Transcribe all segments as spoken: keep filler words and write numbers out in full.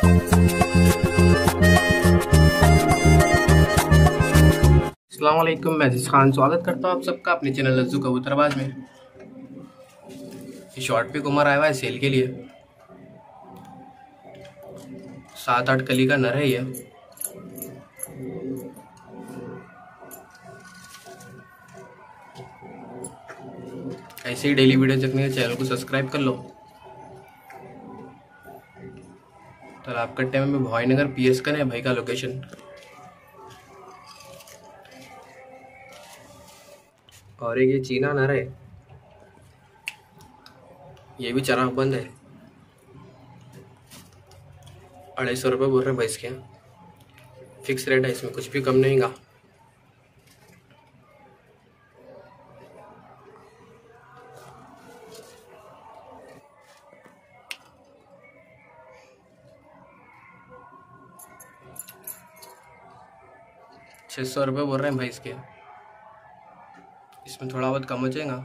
अस्सलाम वालेकुम, मैं अजीज खान स्वागत करता हूँ आप सबका अपने चैनल लज्जू कबूतरबाज में। ये शॉर्ट पिक उमर आया हुआ है सेल के लिए। सात आठ कली का नर है ये। ऐसे ही डेली वीडियो देखने के चैनल को सब्सक्राइब कर लो। तालाबकट्टे में भवानीनगर पी एस का है भाई का लोकेशन। और एक ये चीना नर है, ये भी चराग बंद है। अढ़ाई सौ रुपये बोल रहे हैं भाई इसके। फिक्स रेट है, इसमें कुछ भी कम नहीं गा। छः सौ रुपये बोल रहे हैं भाई इसके। इसमें थोड़ा बहुत कम हो जाएगा।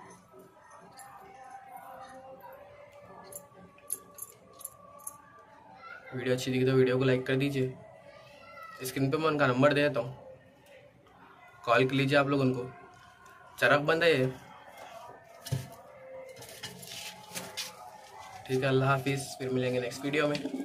वीडियो अच्छी दिखी तो वीडियो को लाइक कर दीजिए। स्क्रीन पे मैं उनका नंबर दे देता हूँ, कॉल कर लीजिए आप लोग उनको। चरक बंद है ये। ठीक है, अल्लाह हाफिज़, फिर मिलेंगे नेक्स्ट वीडियो में।